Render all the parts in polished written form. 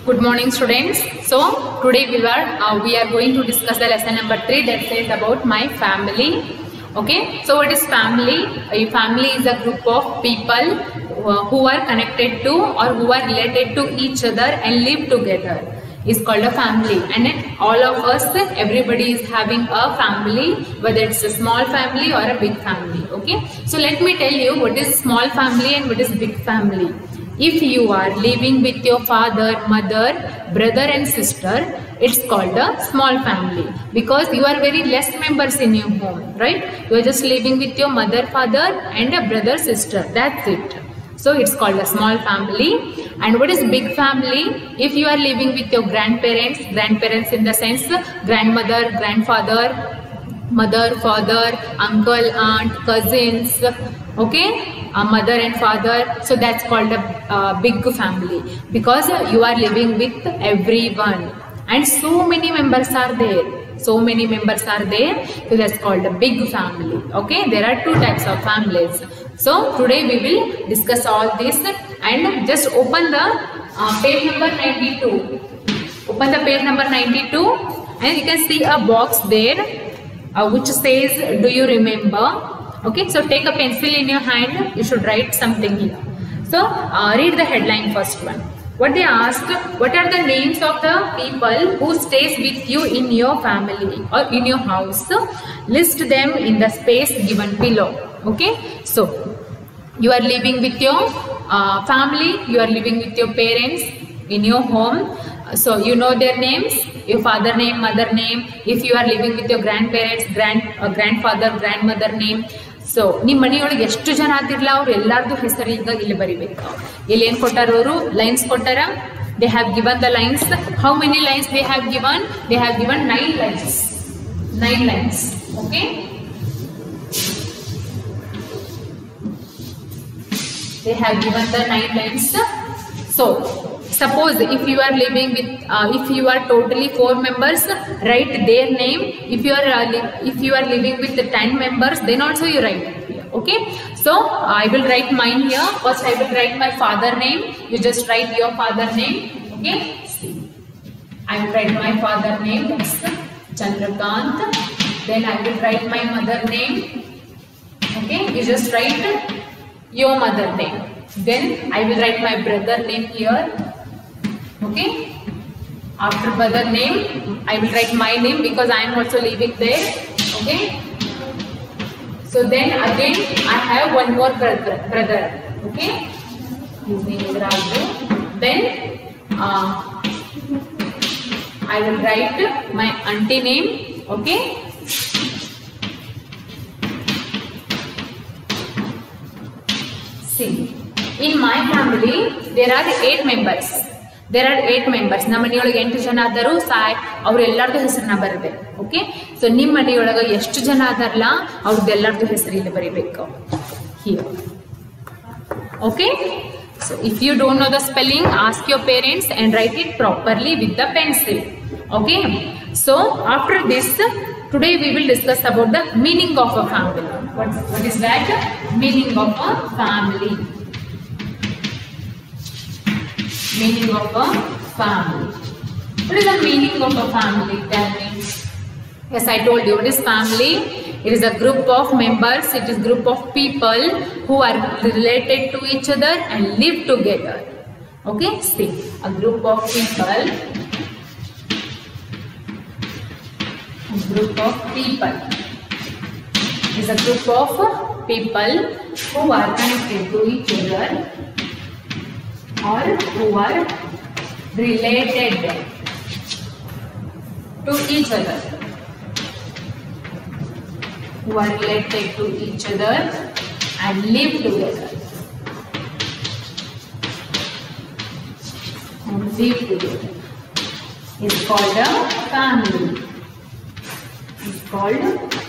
Good morning, students. So today we are going to discuss the lesson number 3 that says about my family. Okay. So what is family? A family is a group of people who are connected to or who are related to each other and live together. Is called a family, and all of us, everybody is having a family, whether it's a small family or a big family. Okay. So let me tell you what is small family and what is big family. If you are living with your father, mother, brother and sister, it's called a small family because you are very less members in your home, right? You are just living with your mother, father and a brother, sister. That's it. So it's called a small family. And what is big family? If you are living with your grandparents in the sense grandmother, grandfather, mother, father, uncle, aunt, cousins, okay? Mother and father, so that's called a big family because you are living with everyone and so many members are there. So that's called a big family. Okay, there are two types of families. So today we will discuss all this, and just open the page number 92. Open the page number 92 and you can see a box there which says, do you remember? Okay, so take a pencil in your hand, you should write something here. So read the headline first one. What they asked, what are the names of the people who stays with you in your family or in your house? List them in the space given below. Okay, so you are living with your family, you are living with your parents in your home. So you know their names, your father name, mother name. If you are living with your grandparents, grandfather, grandmother name. So ನಿಮ್ಮ ಮನೆಯೊಳಗೆ ಎಷ್ಟು ಜನ ಆದಿರಲ್ಲ ಅವರು ಎಲ್ಲಾರದು ಹೆಸರು ಈಗ ಇಲ್ಲಿ ಬರಿಬೇಕು. ಇಲ್ಲಿ ಏನು ಕೊಟ್ಟಾರ ಅವರು ಲೈನ್ಸ್ ಕೊಟ್ಟಾರ. They have given the lines. How many lines they have given? They have given 9 lines. 9 lines. Okay. They have given the 9 lines. So suppose if you are living with, if you are totally 4 members, write their name. If you are living with the 10 members, then also you write it here. Okay. So I will write mine here. First I will write my father name. You just write your father name. Okay. See. I will write my father name. That's Chandrakant. Then I will write my mother name. Okay. You just write your mother name. Then I will write my brother name here. Okay. After brother name, I will write my name because I am also living there. Okay. So then again I have one more brother. Okay. His name is Raju. Then I will write my auntie name. Okay. See, in my family there are 8 members. ನಮ್ಮ ಮನೆಯೊಳಗೆ 8 ಜನ ಆದರೂ ಅವ್ರ ಎಲ್ಲರದು ಹೆಸರನ್ನ ಬರಬೇಕು. Okay, so ನಿಮ್ಮ ಮನೆಯೊಳಗೆ ಎಷ್ಟು ಜನ ಆದಾರಲ್ಲ ಅವ್ರದ್ದು ಎಲ್ಲರದು ಹೆಸರು ಇಲ್ಲಿ ಬರೀಬೇಕು here. Okay, so if you don't know the spelling, ask your parents and write it properly with the pencil. Okay, so after this today we will discuss about the meaning of a family. What is that? Meaning of a family. Meaning of a family. What is the meaning of a family? Tell me. Yes, I told you. What is family? It is a group of members. It is a group of people who are related to each other and live together. Okay, see, a group of people. Group of people is a group of people who are connected to each other or who are related to each other. Who are related to each other and live together. And live together is called a family. Is called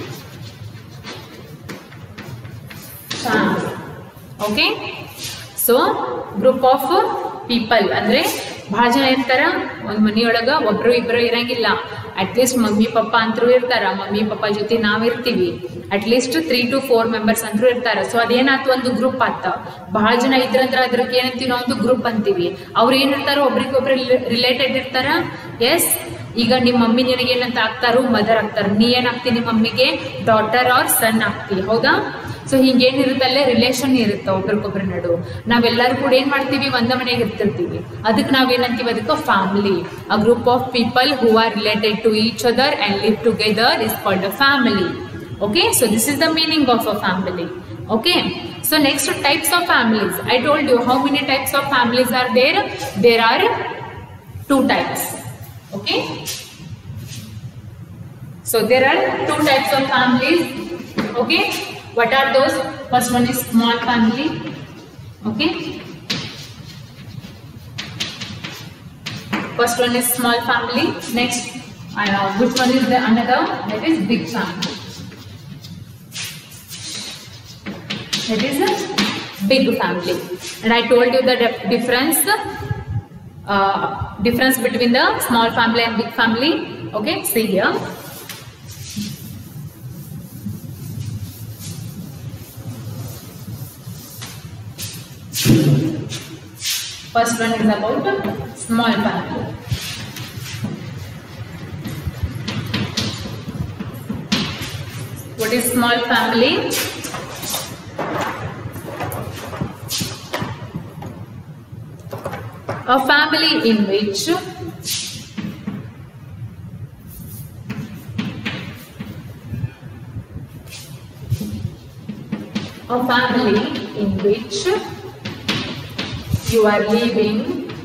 family. Okay, so group of people ಅಂದ್ರೆ ಬಹಳ ಜನ ಇರ್ತಾರ. ಒಂದು ಮನೆಯೊಳಗ ಒಬ್ರು ಇಬ್ರು ಇರಂಗಿಲ್ಲ, at least mummy papa ಅಂತರೂ ಇರ್ತಾರ, mummy papa ಜೊತೆ ನಾವಿರ್ತೀವಿ, ಅಟ್ಲೀಸ್ಟ್ 3 to 4 ಮೆಂಬರ್ಸ್ ಅಂತರೂ ಇರ್ತಾರ. ಸೊ ಅದೇನಾಯ್ತು, ಒಂದು ಗ್ರೂಪ್ ಆತ. ಬಹಳ ಜನ ಇದ್ರಂದ್ರ ಅದ್ರಕ್ಕೆ ಏನಂತೀವಿ ನಾವು, ಒಂದು ಗ್ರೂಪ್ ಅಂತೀವಿ. ಅವ್ರು ಏನಿರ್ತಾರೋ ಒಬ್ರಿಗೊಬ್ರು ರಿಲೇಟೆಡ್ ಇರ್ತಾರ. ಎಸ್, ಈಗ ನಿಮ್ಮ ಮಮ್ಮಿ ನಿನಗೆ ಏನಂತ ಆಗ್ತಾರೋ ಮದರ್ ಆಗ್ತಾರ, ನೀ ಏನಾಗ್ತಿ ನಿಮ್ಮ ಮಮ್ಮಿಗೆ ಡಾಟರ್ ಆರ್ ಸನ್ ಆಗ್ತಿ, ಹೌದಾ? ಸೊ ಹಿಂಗೇನಿರುತ್ತಲ್ಲೇ ರಿಲೇಷನ್ ಇರುತ್ತೆ ಒಬ್ರಿಗೊಬ್ರ ನಡು. ನಾವೆಲ್ಲರೂ ಕೂಡ ಏನ್ ಮಾಡ್ತೀವಿ, ಒಂದ ಮನೆಗೆ ಇರ್ತಿರ್ತೀವಿ. ಅದಕ್ಕೆ ನಾವೇನಂತೀವಿ, ಅದಕ್ಕೆ family. A group of people who are related to each other and live together is called a family. Okay, so this is the meaning of a family. Okay, so next, types of families. I told you how many types of families are there. There are 2 types. Okay, so there are 2 types of families. Okay, what are those? First one is small family. Okay, first one is small family. Next, which one is the another? That is big family. That is a big family. And I told you the difference between the small family and big family. Okay, see here. First one is about small family. What is small family? A family in which you are living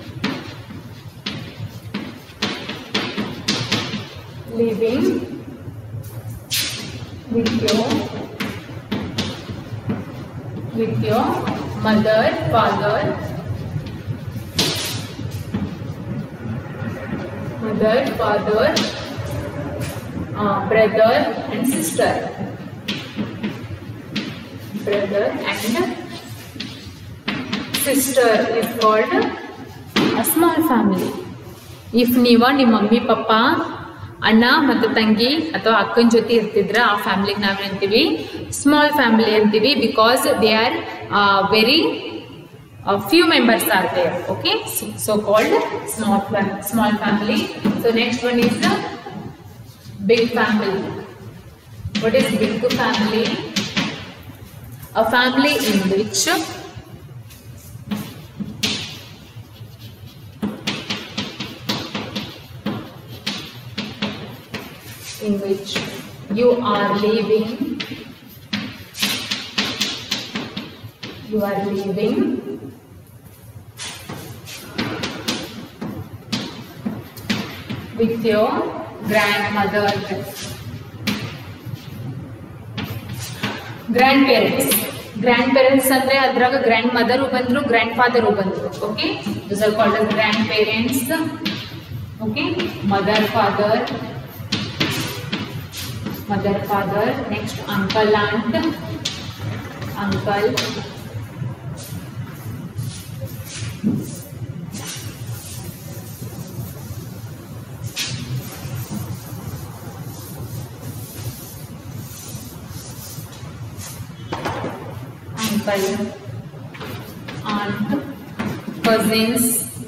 with your mother, father, brother and sister. Brother and sister is called a small family. If ನೀವು ನಿಮ್ಮ mummy papa ಅಣ್ಣ ಮತ್ತು ತಂಗಿ ಅಥವಾ ಅಕ್ಕನ ಜೊತೆ ಇರ್ತಿದ್ರ, ಆ ಫ್ಯಾಮಿಲಿಗೆ ನಾವೇನಂತೀವಿ, ಸ್ಮಾಲ್ ಫ್ಯಾಮಿಲಿ ಅಂತೀವಿ. Because they are very few members are there. Okay, so called small family. So next one is the big family. What is big family? A family in which you are living with your grandmother, grandparents ಅಂದ್ರೆ ಅದ್ರಾಗ grandmother ಬಂದ್ರು, grandfather ಬಂದ್ರು. Okay, those are called as grandparents. Okay, mother father. Next, uncle aunt, uncle, aunt, cousins.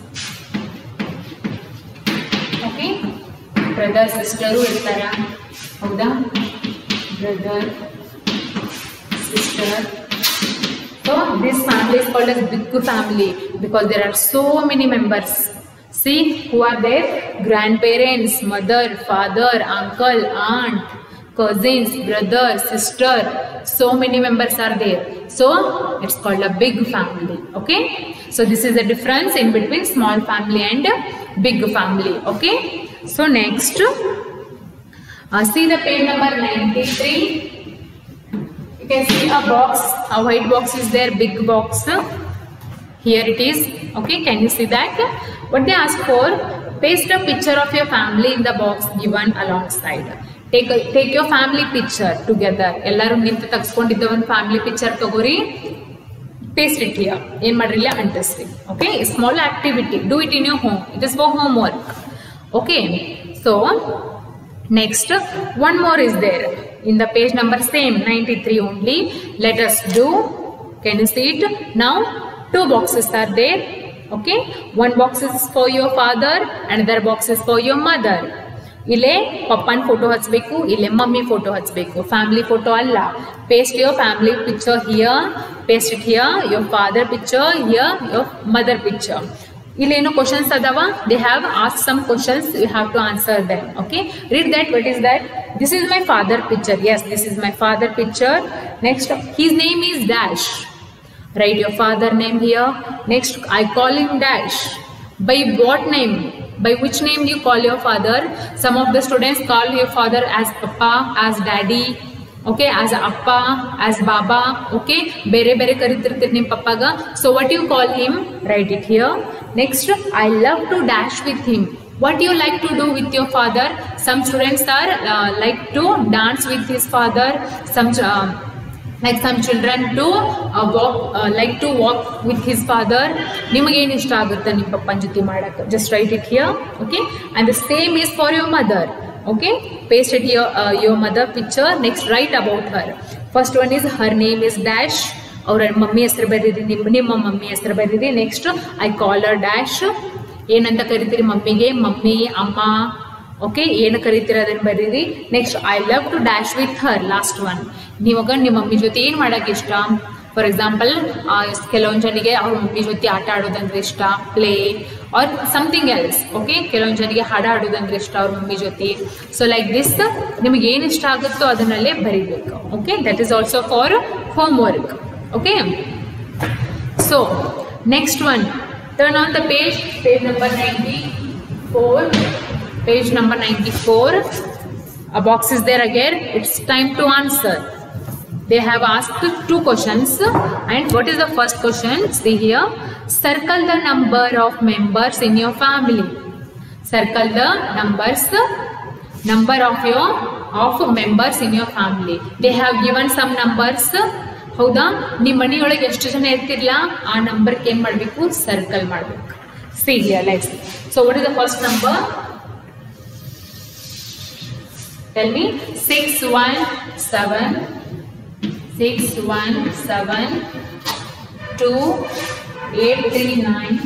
Okay, brother sister ಇರ್ತಾರ, ಹೌದಾ? brother, sister. So this family is called as big family because there are so many members. See who are there? Grandparents, mother, father, uncle, aunt, cousins, brother, sister. So many members are there. So it's called a big family. Okay, so this is the difference in between small family and big family. Okay, so next, see the page number 93. You can see a box, a white box is there, big box. Here it is. Okay, can you see that? What they ask for? Paste a picture of your family in the box given alongside. Take your family picture together. Ellaru nintu tagiskondiದ್ದ ಒಂದು family picture ತಗೋರಿ, paste it here. ಏನು ಮಾಡ್ರಿಲ್ಲ ಅಂಟಿಸ್ರಿ. Okay, small activity. Do it in your home. It is for homework. Okay, so Next, one more is there in the page number same 93 only. Let us do. Can you see it? Now 2 boxes are there. Okay, one box is for your father, another box is for your mother. इले पप्पन photo हचबेकु, इले mummy photo हचबेकु, family photo alla. Paste your family picture here, paste it here, your father picture here, your mother picture. इले no questions adava, they have asked some questions, you have to answer them. Okay, read that. What is that? This is my father picture. Yes, this is my father picture. Next, his name is Dash. Write your father name here. Next, I call him Dash. By what name? By which name you call your father? Some of the students call your father as Papa, as Daddy, okay, as Appa, as Baba, okay. Bere bere karitirtir nim Papa ga. So what you call him? Write it here. Next, I love to dash with him. What you like to do with your father? Some students are like to dance with his father. Like some children do like to walk with his father. Nimage ಏನು ಇಷ್ಟ ಆಗುತ್ತೆ ನಿಮ್ಮ ಪಪ್ಪನ ಜೊತೆ ಮಾಡಕ್ಕೆ? Just write it here. Okay, and the same is for your mother. Okay, paste it here, your mother picture. Next, write about her. First one is her name is Dash. ಅವ್ರ mummy ಹೆಸರು ಬರೀರಿ, ನಿಮ್ಮ mummy ಹೆಸರು ಬರೀರಿ. Next, I call her Dash. ಏನಂತ ಕರಿತೀರಿ ಮಮ್ಮಿಗೆ? Mummy, ಅಮ್ಮ. Okay, ಏನು ಕರಿತೀರ ಅದನ್ನು ಬರೀರಿ. Next, I love to dash with her. Last one, ನೀವಾಗ ನಿಮ್ಮ ಮಮ್ಮಿ ಜೊತೆ ಏನು ಮಾಡೋಕ್ಕೆ ಇಷ್ಟ? ಫಾರ್ ಎಕ್ಸಾಂಪಲ್, ಕೆಲವೊಂದು ಜನಿಗೆ ಅವ್ರ ಮಮ್ಮಿ ಜೊತೆ ಆಟ ಆಡೋದಂದ್ರೆ ಇಷ್ಟ, play or something else. Okay, ಕೆಲವೊಂದು ಜನಿಗೆ ಹಾಡು ಆಡೋದಂದ್ರೆ ಇಷ್ಟ ಅವ್ರ ಮಮ್ಮಿ ಜೊತೆ. ಸೊ ಲೈಕ್ ದಿಸ್, ನಿಮಗೆ ಏನು ಇಷ್ಟ ಆಗುತ್ತೋ ಅದನ್ನಲ್ಲೇ ಬರೀಬೇಕು. Okay, that is also for homework. Okay, so next one, turn on the page number 94. Page number 94. A box is there again. It's time to answer. They have asked 2 questions. And what is the first question? See here. Circle the number of members in your family. Circle the number of members in your family. They have given some numbers. ಹೌದಾ? ನಿಮ್ಮ ಮನೆಯೊಳಗೆ ಎಷ್ಟು ಜನ ಇರ್ತಿರಲ್ಲ, ಆ ನಂಬರ್ಗೆ ಏನು ಮಾಡಬೇಕು? Circle ಮಾಡಬೇಕು. See here, let's see. So what is the first number? Tell me. 617 2 839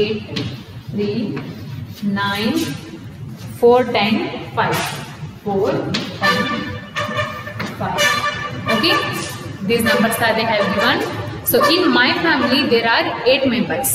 839 410 5 410 5. Okay, these numbers are they have given. So in my family there are 8 members.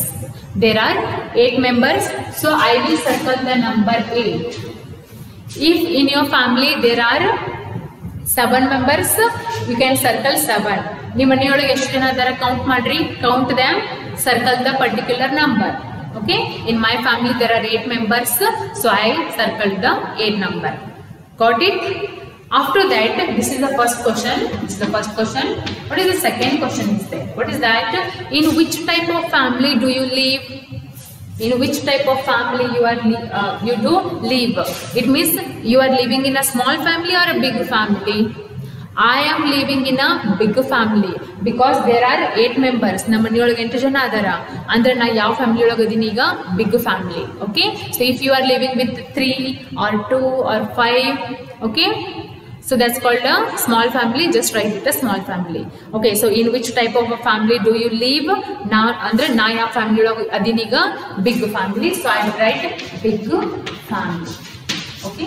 So I will circle the number 8. If in your family there are 7 members, you can circle 7. ನಿಮ್ಮ ಮನೆಯೊಳಗೆ ಎಷ್ಟು ಜನ ಅದರ count ಮಾಡ್ರಿ, count them, circle the particular number. Okay, in my family there are 8 members, so I circled the 8 number. Got it? After that, this is the first question. What is the second question is there? What is that? In which type of family do you live? In which type of family you do live? It means you are living in a small family or a big family. I am living in a big family because there are 8 members. ನಮ್ಮ ಮನೆಯೊಳಗೆ 8 ಜನ ಅದರ ಅಂದ್ರೆ ನಾ ಯಾವ family ಒಳಗೆ ಇದೀನಿ ಈಗ? Big family. Okay, so if you are living with 3 or 2 or 5, okay, so that's called a small family. Just write it a small family. Okay, so in which type of a family do you live? Now andre na ya family ಒಳಗೆ ಅದೀನಿಗ big family, so I will write big family. Okay,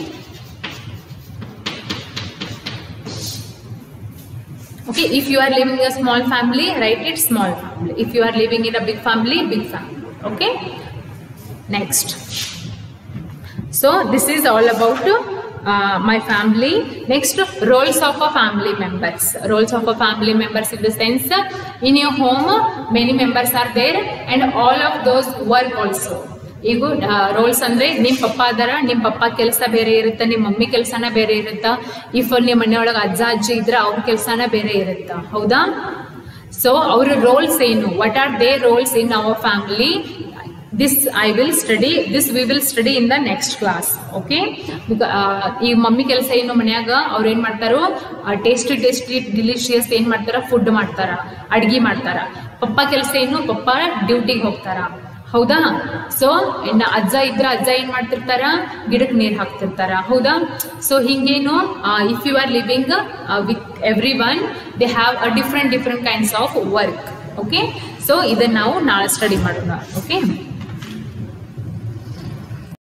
okay, if you are living in a small family, write it small family. If you are living in a big family, big family. Okay, next, so this is all about my family. Next, roles of a family members. Roles of a family members in the sense, in your home many members are there and all of those work also. ಈಗ roles ಅಂದರೆ ನಿಮ್ಮ ಪಪ್ಪ ಅದರ, ನಿಮ್ಮ ಪಪ್ಪ ಕೆಲಸ ಬೇರೆ ಇರುತ್ತೆ, ನಿಮ್ಮ mummy ಕೆಲಸನ ಬೇರೆ ಇರುತ್ತಾ. ಇಫ್ ನಿಮ್ಮ ಮನೆಯೊಳಗೆ ಅಜ್ಜ ಅಜ್ಜಿ ಇದ್ರೆ ಅವ್ರ ಕೆಲಸನ ಬೇರೆ ಇರುತ್ತಾ, ಹೌದಾ? ಸೊ ಅವ್ರ ರೋಲ್ಸ್ ಏನು? What are they roles in our family? This we will study in the next class. Okay, ಈ ಮಮ್ಮಿ ಕೆಲಸ ಏನು ಮನ್ಯಾಗ ಅವ್ರು ಏನು ಮಾಡ್ತಾರೋ ಟೇಸ್ಟಿ ಡಿಲಿಷಿಯಸ್ ಏನು ಮಾಡ್ತಾರ, ಫುಡ್ ಮಾಡ್ತಾರ, ಅಡ್ಗೆ ಮಾಡ್ತಾರ. ಪಪ್ಪ ಕೆಲಸ ಏನು? ಪಪ್ಪ ಡ್ಯೂಟಿಗೆ ಹೋಗ್ತಾರ. ಹೌದಾ? ಸೊ ಇನ್ನು ಅಜ್ಜ ಇದ್ರ ಅಜ್ಜ ಏನ್ ಮಾಡ್ತಿರ್ತಾರ, ಗಿಡಕ್ಕೆ ನೀರು ಹಾಕ್ತಿರ್ತಾರ. ಹೌದಾ? ಸೊ ಹಿಂಗೇನು if you are living with everyone, they have a different kinds of work. Okay, so ಇದನ್ನ ನಾವು ನಾಳೆ ಸ್ಟಡಿ ಮಾಡೋಣ. ಓಕೆ.